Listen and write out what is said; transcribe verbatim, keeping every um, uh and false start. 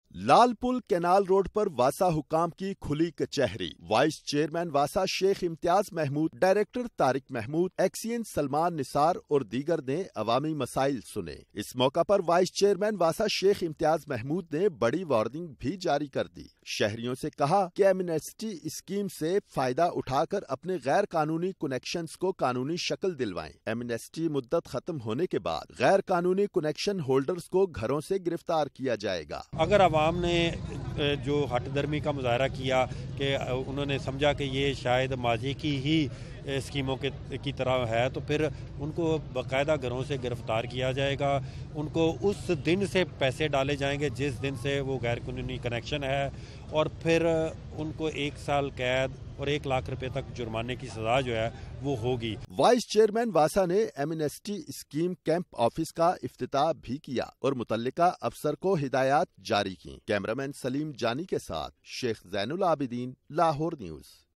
لال پل canal road پر واسا حکام کی کھلی کچہری۔ وائس چیئرمین واسا شیخ امتیاز محمود، ڈائریکٹر طارق محمود، ایکسین سلمان نثار اور دیگر نے عوامی مسائل سنے۔ اس موقع پر وائس چیئرمین واسا شیخ امتیاز محمود نے بڑی وارننگ بھی جاری کر دی۔ شہریوں سے کہا کہ ایمنیسٹی اسکیم سے فائدہ اٹھا کر اپنے غیر قانونی کنیکشنز کو قانونی شکل دلوائیں۔ ایمنیسٹی مدت ختم ہونے کے بعد غیر قانونی کنیکشن ہولڈرز کو گھروں سے گرفتار کیا جائے گا۔ اگر عوام نے جو ہٹ درمی کا مظاہرہ کیا کہ انہوں نے سمجھا کہ یہ شاید ماضی کی ہی اسکیموں کی طرح ہے، تو پھر ان کو باقاعدہ گھروں سے گرفتار کیا جائے گا۔ ان کو اس دن سے پیسے ڈالے جائیں گے جس دن سے وہ غیر قانونی کنیکشن ہے، اور پھر ان کو ایک سال قید اور ایک لاکھ روپے تک جرمانے کی سزا جو ہے وہ ہوگی۔ وائس چیئرمین واسا نے ایمنیسٹی اسکیم کیمپ آفس کا افتتاح بھی کیا اور متعلقہ افسر کو ہدایات جاری کی۔ کیمرامین سلیم جانی کے ساتھ شیخ زین العابدین، لاہور نیوز۔